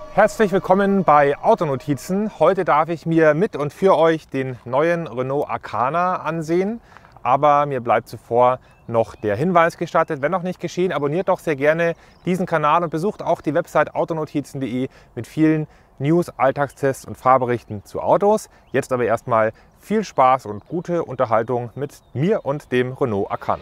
Herzlich willkommen bei Autonotizen. Heute darf ich mir mit und für euch den neuen Renault Arkana ansehen. Aber mir bleibt zuvor noch der Hinweis gestattet, wenn noch nicht geschehen, abonniert doch sehr gerne diesen Kanal und besucht auch die Website autonotizen.de mit vielen News, Alltagstests und Fahrberichten zu Autos. Jetzt aber erstmal viel Spaß und gute Unterhaltung mit mir und dem Renault Arkana.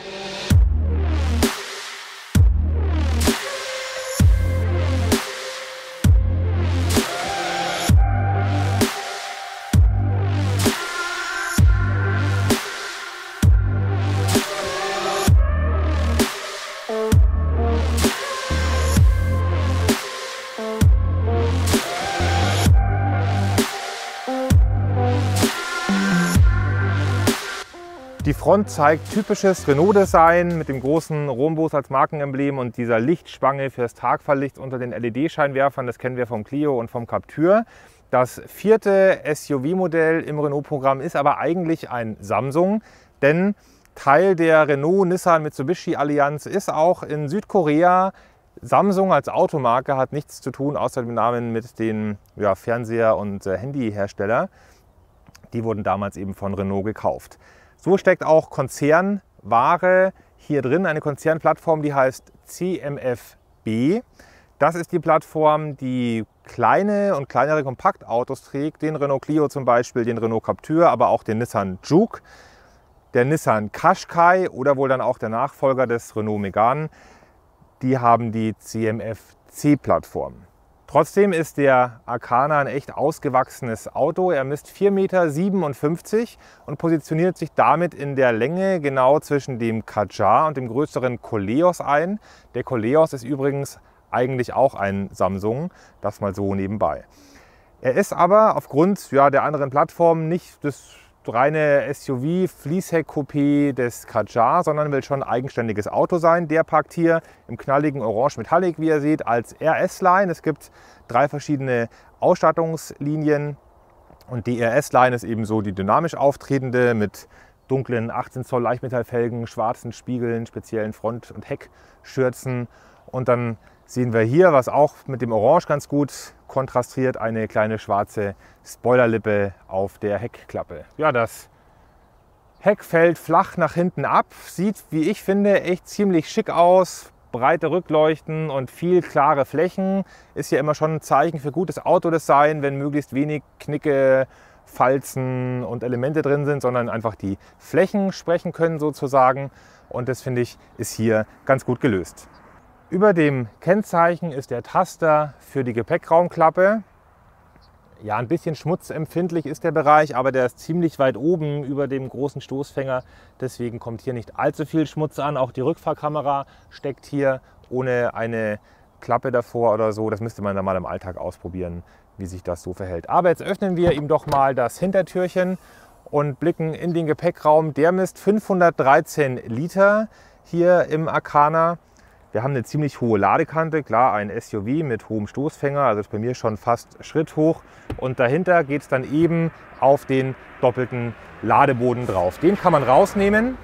Die Front zeigt typisches Renault-Design mit dem großen Rhombus als Markenemblem und dieser Lichtspange fürs Tagfahrlicht unter den LED-Scheinwerfern. Das kennen wir vom Clio und vom Captur. Das vierte SUV-Modell im Renault-Programm ist aber eigentlich ein Samsung, denn Teil der Renault-Nissan-Mitsubishi-Allianz ist auch in Südkorea. Samsung als Automarke hat nichts zu tun, außer dem Namen mit den Fernseher- und Handyhersteller. Die wurden damals eben von Renault gekauft. So steckt auch Konzernware hier drin, eine Konzernplattform, die heißt CMF-B. Das ist die Plattform, die kleine und kleinere Kompaktautos trägt, den Renault Clio zum Beispiel, den Renault Captur, aber auch den Nissan Juke, der Nissan Qashqai oder wohl dann auch der Nachfolger des Renault Megane. Die haben die CMF-C-Plattform. Trotzdem ist der Arkana ein echt ausgewachsenes Auto. Er misst 4,57 Meter und positioniert sich damit in der Länge genau zwischen dem Kadjar und dem größeren Koleos ein. Der Koleos ist übrigens eigentlich auch ein Samsung, das mal so nebenbei. Er ist aber aufgrund der anderen Plattformen nicht das reine SUV-Fließheck-Coupé des Kadjar, sondern will schon ein eigenständiges Auto sein. Der parkt hier im knalligen Orange Metallic, wie ihr seht, als RS-Line. Es gibt 3 verschiedene Ausstattungslinien und die RS-Line ist eben so die dynamisch auftretende mit dunklen 18 Zoll Leichtmetallfelgen, schwarzen Spiegeln, speziellen Front- und Heckschürzen. Und dann sehen wir hier, was auch mit dem Orange ganz gut kontrastiert, eine kleine schwarze Spoilerlippe auf der Heckklappe. Ja, das Heck fällt flach nach hinten ab, sieht, wie ich finde, echt ziemlich schick aus. Breite Rückleuchten und viel klare Flächen ist ja immer schon ein Zeichen für gutes Autodesign, wenn möglichst wenig Knicke, Falzen und Elemente drin sind, sondern einfach die Flächen sprechen können sozusagen. Und das finde ich ist hier ganz gut gelöst. Über dem Kennzeichen ist der Taster für die Gepäckraumklappe. Ja, ein bisschen schmutzempfindlich ist der Bereich, aber der ist ziemlich weit oben über dem großen Stoßfänger. Deswegen kommt hier nicht allzu viel Schmutz an. Auch die Rückfahrkamera steckt hier ohne eine Klappe davor oder so. Das müsste man dann mal im Alltag ausprobieren, wie sich das so verhält. Aber jetzt öffnen wir ihm doch mal das Hintertürchen und blicken in den Gepäckraum. Der misst 513 Liter hier im Arkana. Wir haben eine ziemlich hohe Ladekante, klar ein SUV mit hohem Stoßfänger, also ist bei mir schon fast schritthoch. Und dahinter geht es dann eben auf den doppelten Ladeboden drauf. Den kann man rausnehmen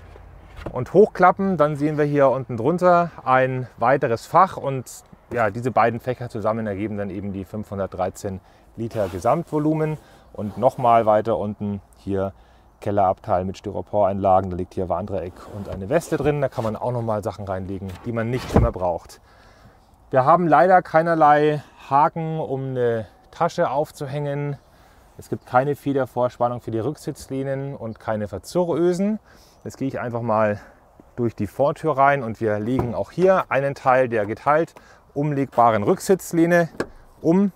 und hochklappen, dann sehen wir hier unten drunter ein weiteres Fach und ja, diese beiden Fächer zusammen ergeben dann eben die 513 Liter Gesamtvolumen. Und nochmal weiter unten hier Kellerabteil mit Styroporeinlagen, da liegt hier Warndreieck und eine Weste drin, da kann man auch noch mal Sachen reinlegen, die man nicht immer braucht. Wir haben leider keinerlei Haken, um eine Tasche aufzuhängen. Es gibt keine Federvorspannung für die Rücksitzlehnen und keine Verzurrösen. Jetzt gehe ich einfach mal durch die Vortür rein und wir legen auch hier einen Teil der geteilt umlegbaren Rücksitzlehne um.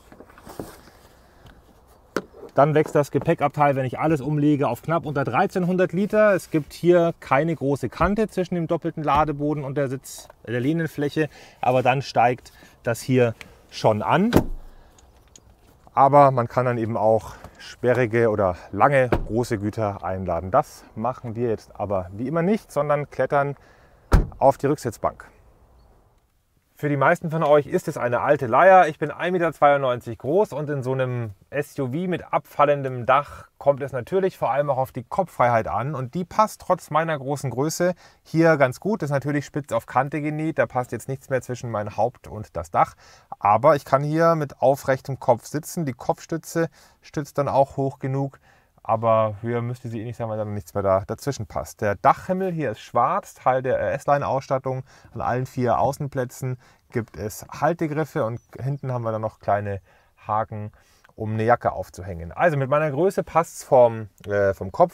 Dann wächst das Gepäckabteil, wenn ich alles umlege, auf knapp unter 1300 Liter. Es gibt hier keine große Kante zwischen dem doppelten Ladeboden und der Lehnenfläche, aber dann steigt das hier schon an. Aber man kann dann eben auch sperrige oder lange große Güter einladen. Das machen wir jetzt aber wie immer nicht, sondern klettern auf die Rücksitzbank. Für die meisten von euch ist es eine alte Leier. Ich bin 1,92 Meter groß und in so einem SUV mit abfallendem Dach kommt es natürlich vor allem auch auf die Kopffreiheit an und die passt trotz meiner großen Größe hier ganz gut. Das ist natürlich spitz auf Kante genäht, da passt jetzt nichts mehr zwischen mein Haupt und das Dach. Aber ich kann hier mit aufrechtem Kopf sitzen, die Kopfstütze stützt dann auch hoch genug. Aber höher müsste sie eh nicht sein, weil dann nichts mehr dazwischen passt. Der Dachhimmel hier ist schwarz, Teil der RS-Line-Ausstattung. An allen 4 Außenplätzen gibt es Haltegriffe und hinten haben wir dann noch kleine Haken, um eine Jacke aufzuhängen. Also mit meiner Größe passt es von der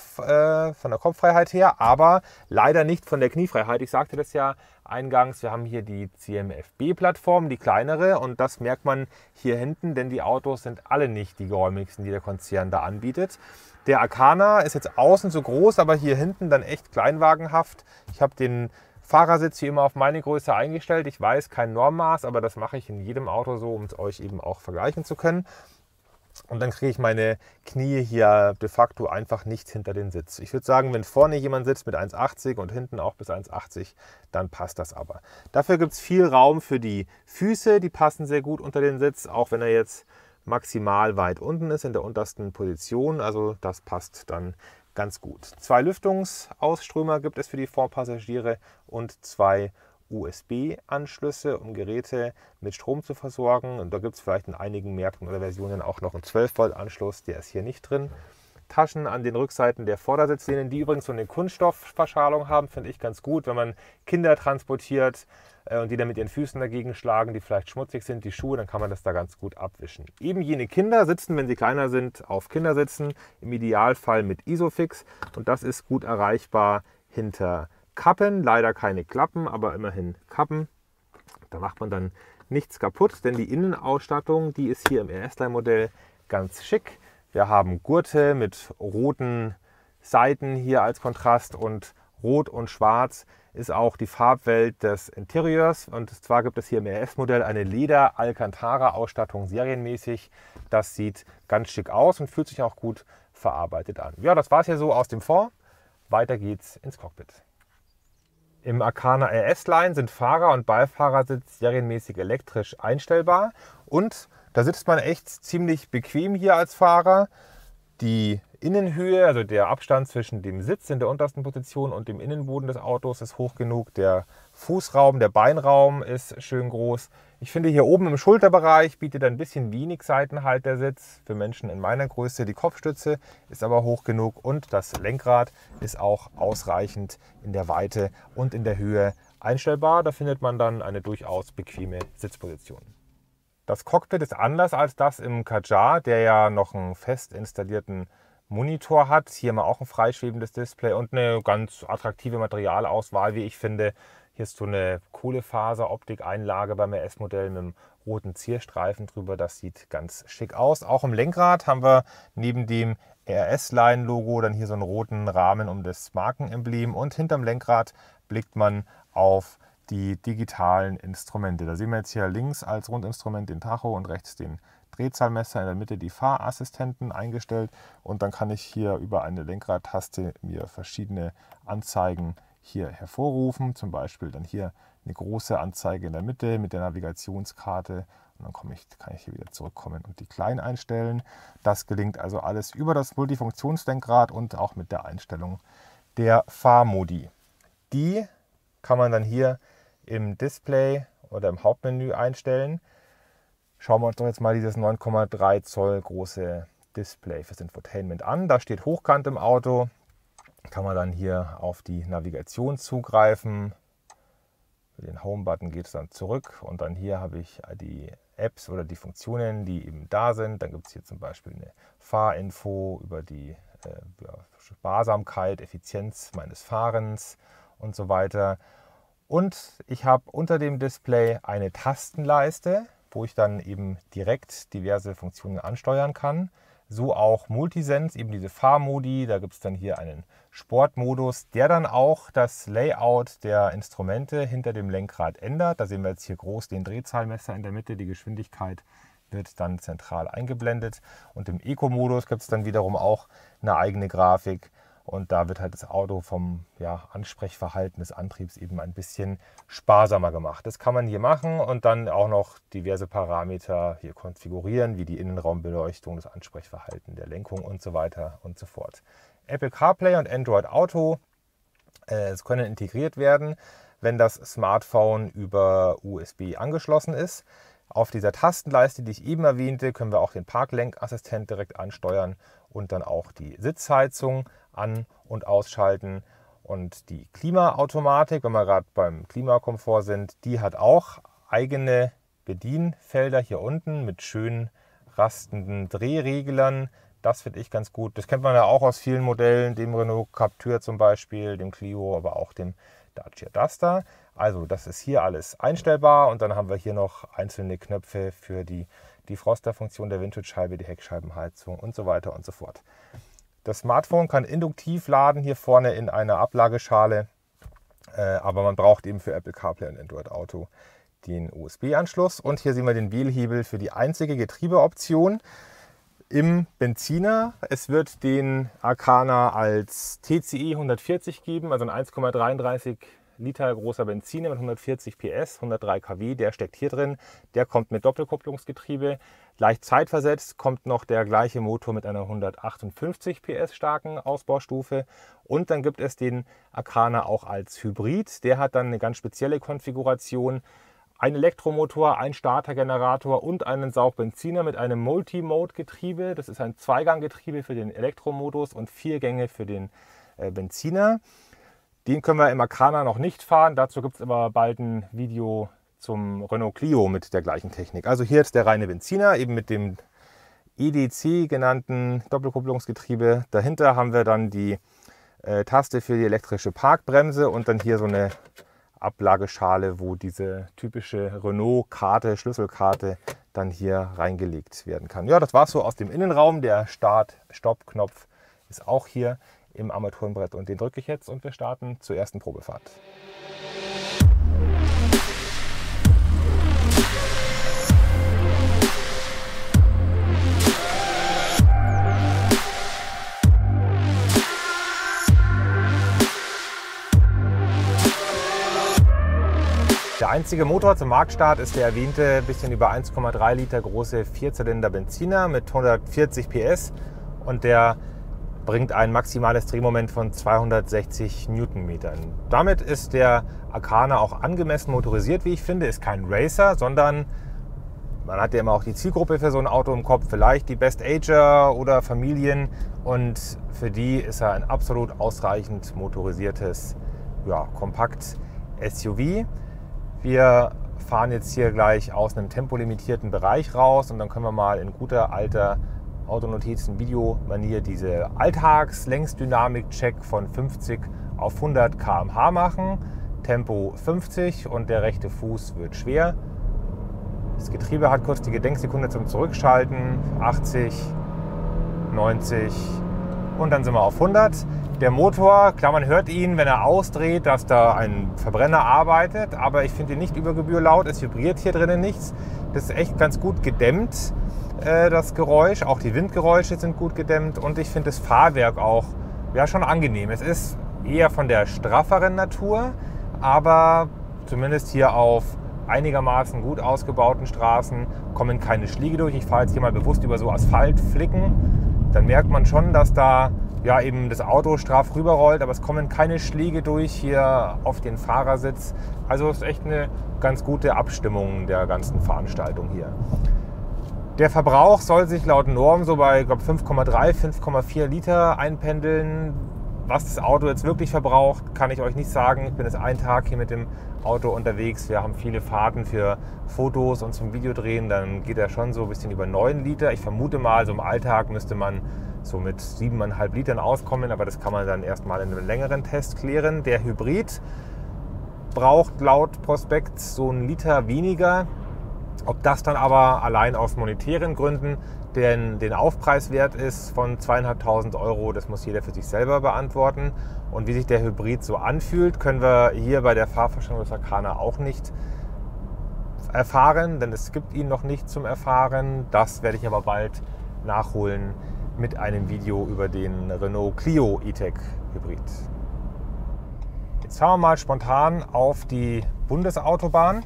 Kopffreiheit her, aber leider nicht von der Kniefreiheit. Ich sagte das ja eingangs, wir haben hier die CMFB-Plattform, die kleinere, und das merkt man hier hinten, denn die Autos sind alle nicht die geräumigsten, die der Konzern da anbietet. Der Arkana ist jetzt außen so groß, aber hier hinten dann echt kleinwagenhaft. Ich habe den Fahrersitz hier immer auf meine Größe eingestellt. Ich weiß, kein Normmaß, aber das mache ich in jedem Auto so, um es euch eben auch vergleichen zu können. Und dann kriege ich meine Knie hier de facto einfach nicht hinter den Sitz. Ich würde sagen, wenn vorne jemand sitzt mit 1,80 und hinten auch bis 1,80, dann passt das aber. Dafür gibt es viel Raum für die Füße, die passen sehr gut unter den Sitz, auch wenn er jetzt maximal weit unten ist in der untersten Position. Also das passt dann ganz gut. 2 Lüftungsausströmer gibt es für die Vorpassagiere und 2 USB-Anschlüsse, um Geräte mit Strom zu versorgen. Und da gibt es vielleicht in einigen Märkten oder Versionen auch noch einen 12-Volt-Anschluss, der ist hier nicht drin. Taschen an den Rückseiten der Vordersitzlehnen, die übrigens so eine Kunststoffverschalung haben, finde ich ganz gut, wenn man Kinder transportiert und die dann mit ihren Füßen dagegen schlagen, die vielleicht schmutzig sind, die Schuhe, dann kann man das da ganz gut abwischen. Eben jene Kinder sitzen, wenn sie kleiner sind, auf Kindersitzen, im Idealfall mit Isofix, und das ist gut erreichbar hinter Kappen, leider keine Klappen, aber immerhin Kappen. Da macht man dann nichts kaputt, denn die Innenausstattung, die ist hier im RS-Line-Modell ganz schick. Wir haben Gurte mit roten Seiten hier als Kontrast, und rot und schwarz ist auch die Farbwelt des Interieurs. Und zwar gibt es hier im RS-Modell eine Leder-Alcantara-Ausstattung serienmäßig. Das sieht ganz schick aus und fühlt sich auch gut verarbeitet an. Ja, das war es hier so aus dem Fond. Weiter geht's ins Cockpit. Im Arkana RS-Line sind Fahrer- und Beifahrersitz serienmäßig elektrisch einstellbar und da sitzt man echt ziemlich bequem hier als Fahrer. Die Innenhöhe, also der Abstand zwischen dem Sitz in der untersten Position und dem Innenboden des Autos, ist hoch genug. Der Fußraum, der Beinraum ist schön groß. Ich finde, hier oben im Schulterbereich bietet ein bisschen wenig Seitenhalt der Sitz. Für Menschen in meiner Größe, die Kopfstütze ist aber hoch genug und das Lenkrad ist auch ausreichend in der Weite und in der Höhe einstellbar. Da findet man dann eine durchaus bequeme Sitzposition. Das Cockpit ist anders als das im Kadjar, der ja noch einen fest installierten Monitor hat. Hier haben wir auch ein freischwebendes Display und eine ganz attraktive Materialauswahl, wie ich finde. Hier ist so eine Kohlefaser-Optik-Einlage beim RS-Modell mit einem roten Zierstreifen drüber. Das sieht ganz schick aus. Auch im Lenkrad haben wir neben dem RS-Line-Logo dann hier so einen roten Rahmen um das Markenemblem. Und hinterm Lenkrad blickt man auf die digitalen Instrumente. Da sehen wir jetzt hier links als Rundinstrument den Tacho und rechts den Drehzahlmesser, in der Mitte die Fahrassistenten eingestellt, und dann kann ich hier über eine Lenkradtaste mir verschiedene Anzeigen hier hervorrufen. Zum Beispiel dann hier eine große Anzeige in der Mitte mit der Navigationskarte, und dann kann ich hier wieder zurückkommen und die klein einstellen. Das gelingt also alles über das Multifunktionslenkrad und auch mit der Einstellung der Fahrmodi. Die kann man dann hier im Display oder im Hauptmenü einstellen. Schauen wir uns doch jetzt mal dieses 9,3 Zoll große Display fürs Infotainment an. Da steht hochkant im Auto. Kann man dann hier auf die Navigation zugreifen. Für den Home-Button geht es dann zurück und dann hier habe ich die Apps oder die Funktionen, die eben da sind. Dann gibt es hier zum Beispiel eine Fahrinfo über die Sparsamkeit, Effizienz meines Fahrens und so weiter. Und ich habe unter dem Display eine Tastenleiste, wo ich dann eben direkt diverse Funktionen ansteuern kann. So auch Multisense, eben diese Fahrmodi. Da gibt es dann hier einen Sportmodus, der dann auch das Layout der Instrumente hinter dem Lenkrad ändert. Da sehen wir jetzt hier groß den Drehzahlmesser in der Mitte. Die Geschwindigkeit wird dann zentral eingeblendet. Und im Eco-Modus gibt es dann wiederum auch eine eigene Grafik. Und da wird halt das Auto vom Ansprechverhalten des Antriebs eben ein bisschen sparsamer gemacht. Das kann man hier machen und dann auch noch diverse Parameter hier konfigurieren, wie die Innenraumbeleuchtung, das Ansprechverhalten der Lenkung und so weiter und so fort. Apple CarPlay und Android Auto, es können integriert werden, wenn das Smartphone über USB angeschlossen ist. Auf dieser Tastenleiste, die ich eben erwähnte, können wir auch den Parklenkassistent direkt ansteuern und dann auch die Sitzheizung an- und ausschalten. Und die Klimaautomatik, wenn wir gerade beim Klimakomfort sind, die hat auch eigene Bedienfelder hier unten mit schön rastenden Drehreglern. Das finde ich ganz gut. Das kennt man ja auch aus vielen Modellen, dem Renault Captur zum Beispiel, dem Clio, aber auch dem Dacia Duster. Also das ist hier alles einstellbar und dann haben wir hier noch einzelne Knöpfe für die Defroster-Funktion der Windschutzscheibe, die Heckscheibenheizung und so weiter und so fort. Das Smartphone kann induktiv laden hier vorne in einer Ablageschale, aber man braucht eben für Apple CarPlay und Android Auto den USB-Anschluss. Und hier sehen wir den Wählhebel für die einzige Getriebeoption im Benziner. Es wird den Arkana als TCE 140 geben, also ein 1,33 Liter großer Benziner mit 140 PS, 103 kW, der steckt hier drin. Der kommt mit Doppelkupplungsgetriebe. Leicht zeitversetzt kommt noch der gleiche Motor mit einer 158 PS starken Ausbaustufe. Und dann gibt es den Arkana auch als Hybrid. Der hat dann eine ganz spezielle Konfiguration. Ein Elektromotor, ein Startergenerator und einen Saugbenziner mit einem Multimode-Getriebe. Das ist ein Zweiganggetriebe für den Elektromodus und 4 Gänge für den Benziner. Den können wir im Arkana noch nicht fahren. Dazu gibt es aber bald ein Video zum Renault Clio mit der gleichen Technik. Also hier ist der reine Benziner, eben mit dem EDC genannten Doppelkupplungsgetriebe. Dahinter haben wir dann die Taste für die elektrische Parkbremse und dann hier so eine Ablageschale, wo diese typische Renault-Karte, Schlüsselkarte dann hier reingelegt werden kann. Ja, das war es so aus dem Innenraum. Der Start-Stopp-Knopf ist auch hier im Armaturenbrett und den drücke ich jetzt und wir starten zur ersten Probefahrt. Der einzige Motor zum Marktstart ist der erwähnte bisschen über 1,3 Liter große Vierzylinder Benziner mit 140 PS und der bringt ein maximales Drehmoment von 260 Newtonmetern. Damit ist der Arkana auch angemessen motorisiert, wie ich finde. Ist kein Racer, sondern man hat ja immer auch die Zielgruppe für so ein Auto im Kopf, vielleicht die Best-Ager oder Familien. Und für die ist er ein absolut ausreichend motorisiertes Kompakt-SUV. Wir fahren jetzt hier gleich aus einem tempolimitierten Bereich raus und dann können wir mal in guter alter Autonotizen-Video-Manier diese Alltags-Längsdynamik-Check von 50 auf 100 km/h machen. Tempo 50 und der rechte Fuß wird schwer. Das Getriebe hat kurz die Gedenksekunde zum Zurückschalten. 80, 90 und dann sind wir auf 100. Der Motor, klar, man hört ihn, wenn er ausdreht, dass da ein Verbrenner arbeitet, aber ich finde ihn nicht über Gebühr laut. Es vibriert hier drinnen nichts. Das ist echt ganz gut gedämmt. Das Geräusch, auch die Windgeräusche sind gut gedämmt und ich finde das Fahrwerk auch schon angenehm. Es ist eher von der strafferen Natur, aber zumindest hier auf einigermaßen gut ausgebauten Straßen kommen keine Schliege durch. Ich fahre jetzt hier mal bewusst über so Asphaltflicken, dann merkt man schon, dass da eben das Auto straff rüberrollt, aber es kommen keine Schläge durch hier auf den Fahrersitz. Also es ist echt eine ganz gute Abstimmung der ganzen Veranstaltung hier. Der Verbrauch soll sich laut Norm so bei 5,3, 5,4 Liter einpendeln. Was das Auto jetzt wirklich verbraucht, kann ich euch nicht sagen. Ich bin jetzt einen Tag hier mit dem Auto unterwegs. Wir haben viele Fahrten für Fotos und zum Videodrehen. Dann geht er schon so ein bisschen über 9 Liter. Ich vermute mal, so im Alltag müsste man so mit 7,5 Litern auskommen. Aber das kann man dann erstmal in einem längeren Test klären. Der Hybrid braucht laut Prospekt so 1 Liter weniger. Ob das dann aber allein aus monetären Gründen den Aufpreis wert ist von 2.500 €, das muss jeder für sich selber beantworten. Und wie sich der Hybrid so anfühlt, können wir hier bei der Fahrvorstellung des Arkana auch nicht erfahren, denn es gibt ihn noch nicht zum Erfahren. Das werde ich aber bald nachholen, mit einem Video über den Renault Clio E-Tech Hybrid. Jetzt fahren wir mal spontan auf die Bundesautobahn.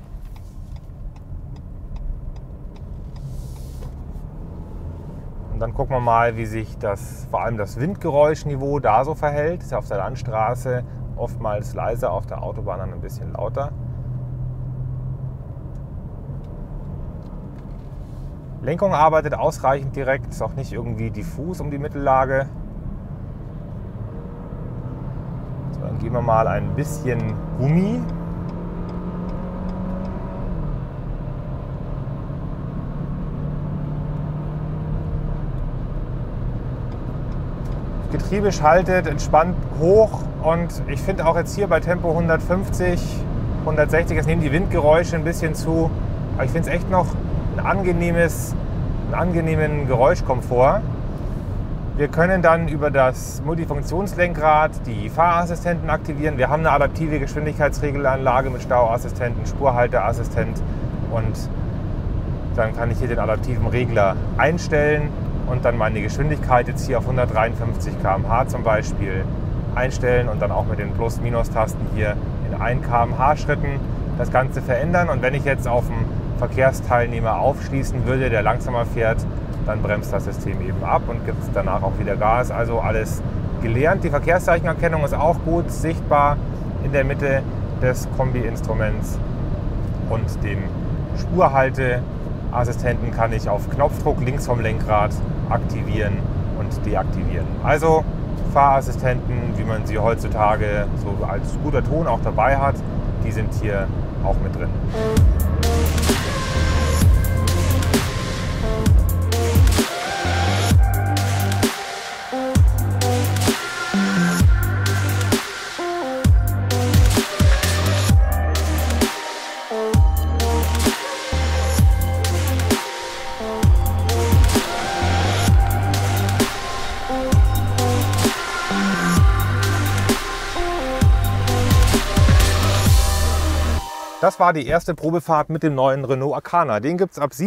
Und dann gucken wir mal, wie sich vor allem das Windgeräuschniveau da so verhält. Ist ja auf der Landstraße oftmals leiser, auf der Autobahn dann ein bisschen lauter. Lenkung arbeitet ausreichend direkt, ist auch nicht irgendwie diffus um die Mittellage. So, dann geben wir mal ein bisschen Gummi. Das Getriebe schaltet entspannt hoch und ich finde auch jetzt hier bei Tempo 150, 160, jetzt nehmen die Windgeräusche ein bisschen zu, aber ich finde es echt noch einen angenehmen Geräuschkomfort. Wir können dann über das Multifunktionslenkrad die Fahrassistenten aktivieren. Wir haben eine adaptive Geschwindigkeitsregelanlage mit Stauassistenten, Spurhalteassistent und dann kann ich hier den adaptiven Regler einstellen und dann meine Geschwindigkeit jetzt hier auf 153 km/h zum Beispiel einstellen und dann auch mit den Plus-Minus-Tasten hier in 1 km/h Schritten das Ganze verändern. Und wenn ich jetzt auf einen Verkehrsteilnehmer aufschließen würde, der langsamer fährt, dann bremst das System eben ab und gibt danach auch wieder Gas. Also alles gelernt. Die Verkehrszeichenerkennung ist auch gut sichtbar in der Mitte des Kombi-Instruments und den Spurhalteassistenten kann ich auf Knopfdruck links vom Lenkrad aktivieren und deaktivieren. Also Fahrassistenten, wie man sie heutzutage so als guter Ton auch dabei hat, die sind hier auch mit drin. Das war die erste Probefahrt mit dem neuen Renault Arkana. Den gibt es ab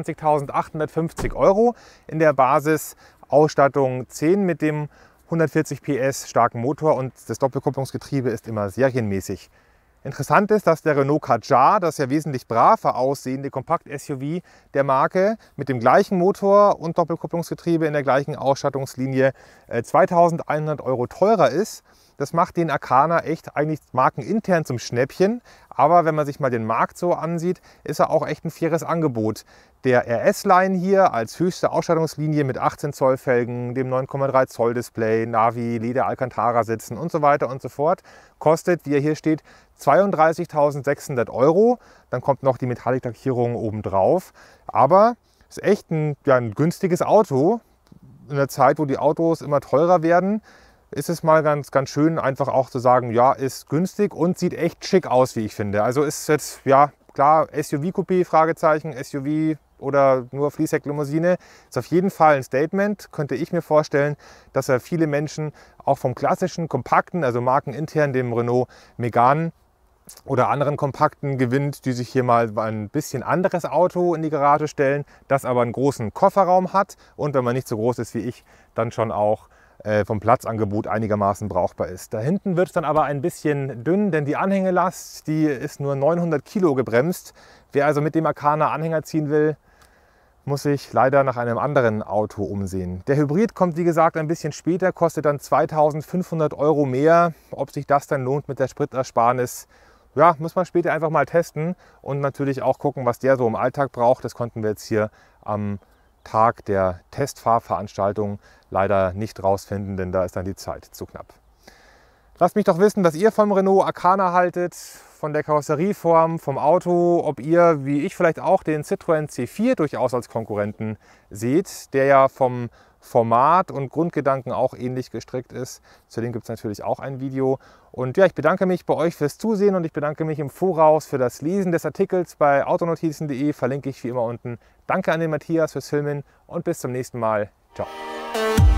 27.850 € in der Basisausstattung 10 mit dem 140 PS starken Motor und das Doppelkupplungsgetriebe ist immer serienmäßig. Interessant ist, dass der Renault Kadjar, das ja wesentlich braver aussehende Kompakt-SUV der Marke, mit dem gleichen Motor und Doppelkupplungsgetriebe in der gleichen Ausstattungslinie 2.100 € teurer ist. Das macht den Arkana echt eigentlich markenintern zum Schnäppchen. Aber wenn man sich mal den Markt so ansieht, ist er auch echt ein faires Angebot. Der RS-Line hier als höchste Ausstattungslinie mit 18 Zoll Felgen, dem 9,3 Zoll Display, Navi, Leder Alcantara sitzen und so weiter und so fort, kostet, wie er hier steht, 32.600 €. Dann kommt noch die Metallic-Lackierung obendrauf. Aber ist echt ein günstiges Auto. In der Zeit, wo die Autos immer teurer werden, ist es mal ganz schön, einfach auch zu sagen, ja, ist günstig und sieht echt schick aus, wie ich finde. Also ist jetzt, ja, klar, SUV-Coupé, Fragezeichen, SUV oder nur Fließhecklimousine, ist auf jeden Fall ein Statement. Könnte ich mir vorstellen, dass er viele Menschen auch vom klassischen, kompakten, also markenintern, dem Renault Megane oder anderen Kompakten gewinnt, die sich hier mal ein bisschen anderes Auto in die Garage stellen, das aber einen großen Kofferraum hat und wenn man nicht so groß ist wie ich, dann schon auch vom Platzangebot einigermaßen brauchbar ist. Da hinten wird es dann aber ein bisschen dünn, denn die Anhängelast, die ist nur 900 Kilo gebremst. Wer also mit dem Arkana Anhänger ziehen will, muss sich leider nach einem anderen Auto umsehen. Der Hybrid kommt wie gesagt ein bisschen später, kostet dann 2.500 € mehr. Ob sich das dann lohnt mit der Spritersparnis, ja, muss man später einfach mal testen und natürlich auch gucken, was der so im Alltag braucht. Das konnten wir jetzt hier am Tag der Testfahrveranstaltung leider nicht rausfinden, denn da ist dann die Zeit zu knapp. Lasst mich doch wissen, was ihr vom Renault Arkana haltet, von der Karosserieform, vom Auto, ob ihr, wie ich vielleicht auch, den Citroën C4 durchaus als Konkurrenten seht, der ja vom Format und Grundgedanken auch ähnlich gestrickt ist. Zu dem gibt es natürlich auch ein Video. Und ja, ich bedanke mich bei euch fürs Zusehen und ich bedanke mich im Voraus für das Lesen des Artikels bei autonotizen.de, verlinke ich wie immer unten. Danke an den Matthias fürs Filmen und bis zum nächsten Mal. Ciao.